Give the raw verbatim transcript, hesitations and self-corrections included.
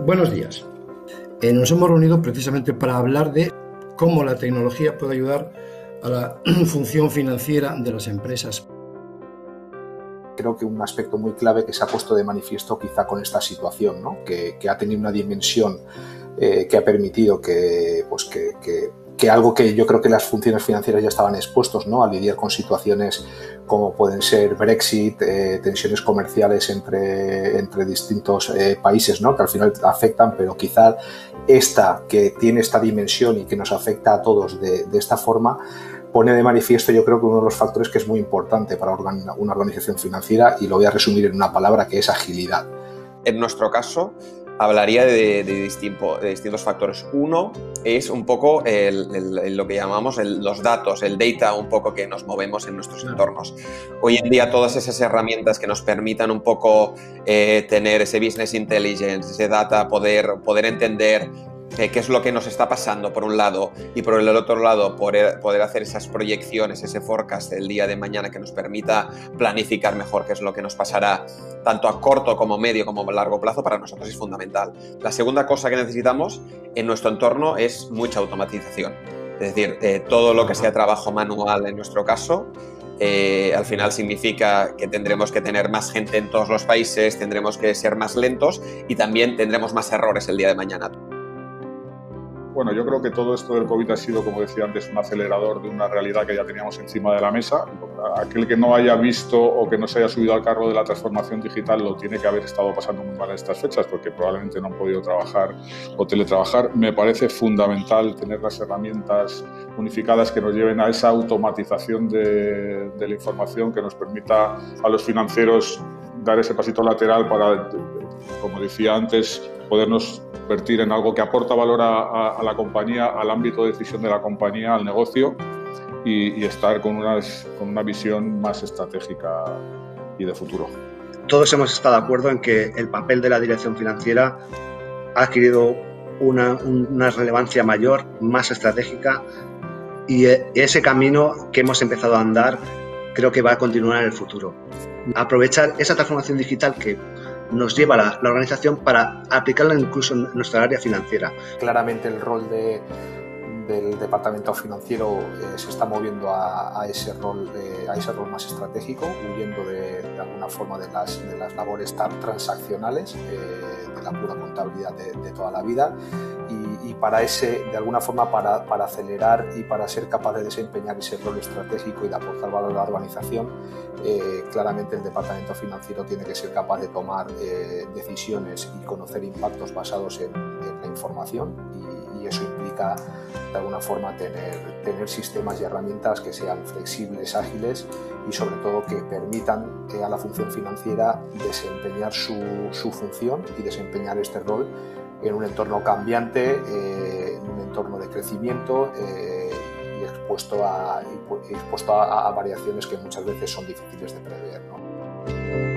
Buenos días. Eh, nos hemos reunido precisamente para hablar de cómo la tecnología puede ayudar a la función financiera de las empresas. Creo que un aspecto muy clave que se ha puesto de manifiesto quizá con esta situación, ¿no? que, que ha tenido una dimensión eh, que ha permitido que, pues que, que, que algo que yo creo que las funciones financieras ya estaban expuestos, ¿no? A lidiar con situaciones como pueden ser Brexit, eh, tensiones comerciales entre, entre distintos eh, países, ¿no? Que al final afectan, pero quizá esta que tiene esta dimensión y que nos afecta a todos de, de esta forma, pone de manifiesto, yo creo que uno de los factores que es muy importante para una organización financiera, y lo voy a resumir en una palabra, que es agilidad. En nuestro caso, hablaría de, de, distinto, de distintos factores. Uno es un poco el, el, el, lo que llamamos el, los datos, el data un poco que nos movemos en nuestros entornos. Hoy en día todas esas herramientas que nos permitan un poco eh, tener ese business intelligence, ese data, poder, poder entender Eh, qué es lo que nos está pasando por un lado y por el otro lado poder, poder hacer esas proyecciones, ese forecast del día de mañana que nos permita planificar mejor qué es lo que nos pasará tanto a corto como medio como a largo plazo, para nosotros es fundamental. La segunda cosa que necesitamos en nuestro entorno es mucha automatización, es decir, eh, todo lo que sea trabajo manual en nuestro caso, Eh, al final significa que tendremos que tener más gente en todos los países, tendremos que ser más lentos y también tendremos más errores el día de mañana. Bueno, yo creo que todo esto del COVID ha sido, como decía antes, un acelerador de una realidad que ya teníamos encima de la mesa. Aquel que no haya visto o que no se haya subido al carro de la transformación digital lo tiene que haber estado pasando muy mal en estas fechas, porque probablemente no han podido trabajar o teletrabajar. Me parece fundamental tener las herramientas unificadas que nos lleven a esa automatización de, de la información, que nos permita a los financieros dar ese pasito lateral para, como decía antes, podernos convertir en algo que aporta valor a, a, a la compañía, al ámbito de decisión de la compañía, al negocio, y, y estar con, unas, con una visión más estratégica y de futuro. Todos hemos estado de acuerdo en que el papel de la dirección financiera ha adquirido una, una relevancia mayor, más estratégica, y ese camino que hemos empezado a andar creo que va a continuar en el futuro. Aprovechar esa transformación digital que nos lleva la, la organización para aplicarla incluso en nuestra área financiera. Claramente el rol de, del departamento financiero eh, se está moviendo a, a, ese rol, eh, a ese rol más estratégico, huyendo de, de alguna forma de las, de las labores tan transaccionales, eh, de la pura contabilidad de, de toda la vida, y, y para ese, de alguna forma para, para acelerar y para ser capaz de desempeñar ese rol estratégico y de aportar valor a la organización, eh, claramente el departamento financiero tiene que ser capaz de tomar eh, decisiones y conocer impactos basados en, en la información, y, y eso implica de alguna forma tener, tener sistemas y herramientas que sean flexibles, ágiles y sobre todo que permitan eh, a la función financiera desempeñar su, su función y desempeñar este rol en un entorno cambiante, eh, en un entorno de crecimiento eh, y expuesto, a, expuesto a, a variaciones que muchas veces son difíciles de prever, ¿no?